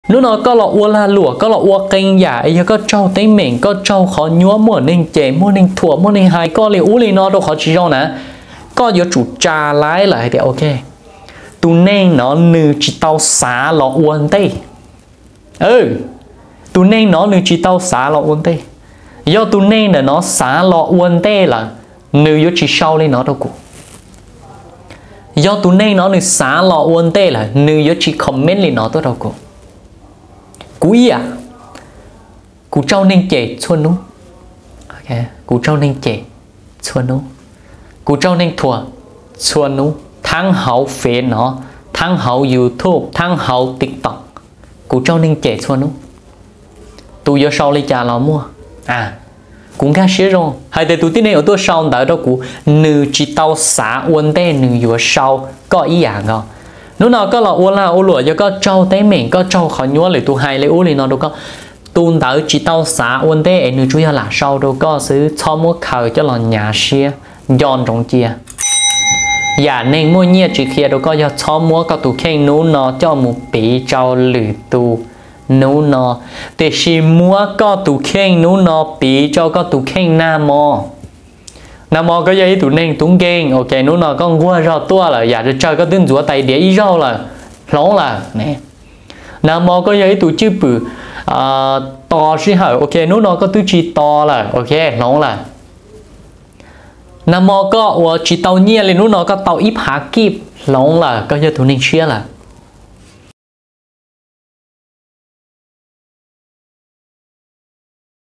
nếu nó có lọ ua la lụa có lọ ua canh giả ấy có trâu tới mình có trâu khó nhúa mua nên chè mua nên thua mua nên hai có liệu uli nó đâu khó chỉ cho nè có yếu chủ trà lái lại thì ok tu nên nó nữ chỉ tao xá lọ uốn tây tu nên nó nữ chỉ tao xá lọ uốn tây do tu nên là nó xá lọ uốn tây là nữ yếu chỉ sau lên nó đâu cụ do tu nên nó nữ xá lọ uốn tây là nữ yếu chỉ comment lên nó đâu cụ cú ý à cú trâu nên chè xuân nú ok cú trâu nên chè xuân nú cú trâu nên thua xuân nú thang hậu phê nó thang hậu YouTube thang hậu TikTok cú trâu nên chè xuân nú tôi vô sau lấy trà lò mua à cũng khá xế rồi hay để tôi tin này ở tôi sau đợi đó cú nữ chỉ tao xả uốn tê nữ vô sau có ý à không nếu nào có là uốn la uốn lụa cho có trâu té mình có trâu khỏi nhúa lại tôi hay lấy uốn thì nó đâu có tuôn tới chỉ tao xả uốn té nữ chủ yếu là sau đâu có sự cho mua khởi cho là nhà xe giòn trong chia giả nên mua nhia chỉ kia đâu có cho mua có tụ khen nấu nó cho một bị trâu lử tụ nấu nó để chỉ mua có tụ khen nấu nó bị cho có tụ khen nam mò nam mò có giấy tụ nên tụng khen ok nấu nó con qua rau tua là giả được chơi có tiếng rửa tay để ý rau là lóng là nè nam mò có giấy tụ chữ bự to xí hở ok nấu nó có tụ chi to là ok lóng là nam mò có chỉ tàu nhia lên nấu nó có tàu ít hạ kịp lóng là có giấy tụ nên chia là